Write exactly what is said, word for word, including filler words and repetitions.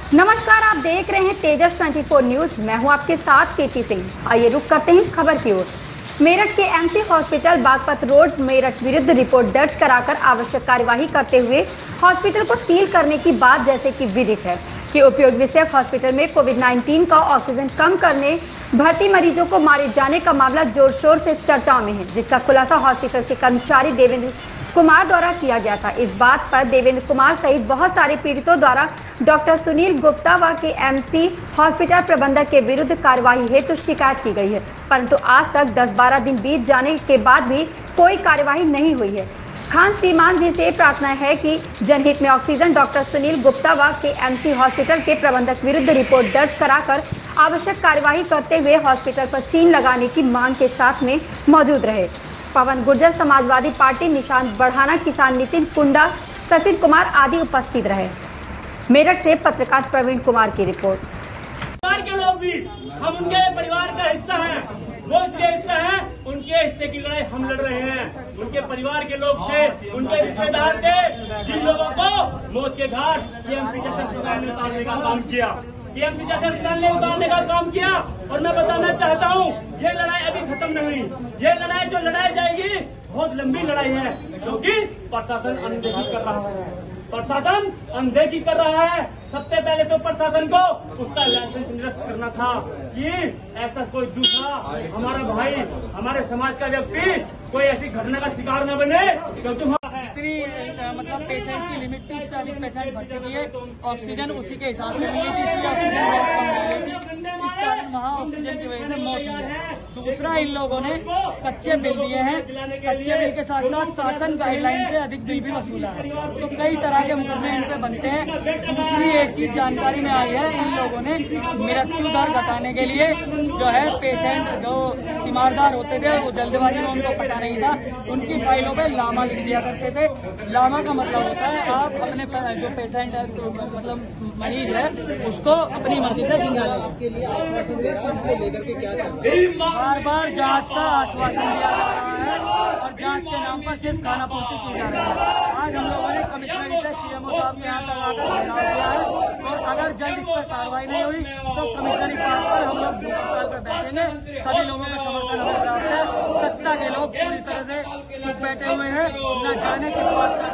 नमस्कार, आप देख रहे हैं तेजस चौबीस न्यूज। मैं हूं आपके साथ केटी सिंह। आइए रुक करते हैं खबर की ओर। मेरठ के MC hospital Baghpat road Meerut विरुद्ध रिपोर्ट दर्ज कराकर आवश्यक कार्यवाही करते हुए हॉस्पिटल को सील करने की बात जैसे कि विदित है कि उपयोग विषयक हॉस्पिटल में कोविड नाइन्टीन का ऑक्सीजन कम करने भर्ती मरीजों को मारे जाने का मामला जोर शोर से चर्चा में है, जिसका खुलासा हॉस्पिटल के कर्मचारी देवेंद्र कुमार द्वारा किया गया था। इस बात पर देवेंद्र कुमार सहित बहुत सारे पीड़ितों द्वारा डॉक्टर सुनील गुप्ता व के एमसी हॉस्पिटल प्रबंधक के विरुद्ध कार्यवाही हेतु तो शिकायत की गई है, परंतु आज तक दस बारह दिन बीत जाने के बाद भी कोई कार्यवाही नहीं हुई है। खान श्रीमान जी से प्रार्थना है कि जनहित में ऑक्सीजन डॉक्टर सुनील गुप्ता व के एमसी हॉस्पिटल के प्रबंधक विरुद्ध रिपोर्ट दर्ज कराकर आवश्यक कार्यवाही करते हुए हॉस्पिटल पर सील लगाने की मांग के साथ में मौजूद रहे। पवन गुर्जर, समाजवादी पार्टी, निशांत बढ़ाना, किसान नितिन कुंडा, सचिन कुमार आदि उपस्थित रहे। मेरठ से पत्रकार प्रवीण कुमार की रिपोर्ट। परिवार के लोग भी हम उनके परिवार का हिस्सा हैं, वो इसके हिस्सा हैं, उनके हिस्से की लड़ाई हम लड़ रहे हैं। उनके परिवार के लोग थे, उनके रिश्तेदार थे, जिन लोगों को मौत के घाट टीएमसी चक्कर ने उतारने का काम किया टीएमसी चक्कर ने उतारने का काम किया और मैं बताना चाहता हूँ, ये लड़ाई अभी खत्म नहीं हुई। ये लड़ाई जो लड़ाई जाएगी बहुत लंबी लड़ाई है, क्योंकि प्रशासन अनदेखी कर रहा है प्रशासन अनदेखी कर रहा है। सबसे पहले तो प्रशासन को उसका लाइसेंस निरस्त करना था कि ऐसा कोई दूसरा हमारा भाई, हमारे समाज का व्यक्ति कोई ऐसी घटना का शिकार न बने, क्योंकि जितनी मतलब पेशेंट की लिमिट थी, इससे अधिक पेशेंट भर्ती किए, ऑक्सीजन उसी के हिसाब से मिली थी, इसलिए ऑक्सीजन बहुत कम मिली थी, इस कारण वहाँ ऑक्सीजन की वजह से मौत हुई है। दूसरा, इन लोगों ने कच्चे बिल दिए हैं, कच्चे बिल के साथ साथ शासन गाइडलाइन से अधिक बिल भी वसूला है, तो कई तरह के मुकदमे इन पे बनते हैं। दूसरी एक चीज जानकारी में आई है, इन लोगों ने मृत्यु दर घटाने के लिए जो है पेशेंट जो तीमारदार होते थे वो जल्दबाजी में उनको पता नहीं था, उनकी फाइलों पे लामा लिख दिया करते थे। लामा का मतलब होता है आप अपने जो पेशेंट है तो मतलब मरीज है उसको अपनी मर्जी से जिंदा लेकर बार बार जांच का आश्वासन दिया जा रहा है और जांच के नाम पर सिर्फ खाना पूर्ति की जा रही है। आज हम लोगों ने कमिश्नरी से सीएमओ साहब के यहाँ तक आकर घेराव किया है और अगर जल्द इस पर कार्रवाई नहीं हुई तो कमिश्नरी पार्क पर हम लोग भूख हड़ताल पर बैठेंगे। सभी लोगों का समर्थन हमें प्राप्त है। सत्ता के लोग पूरी तरह से चुप बैठे हुए हैं, न जाने किस बात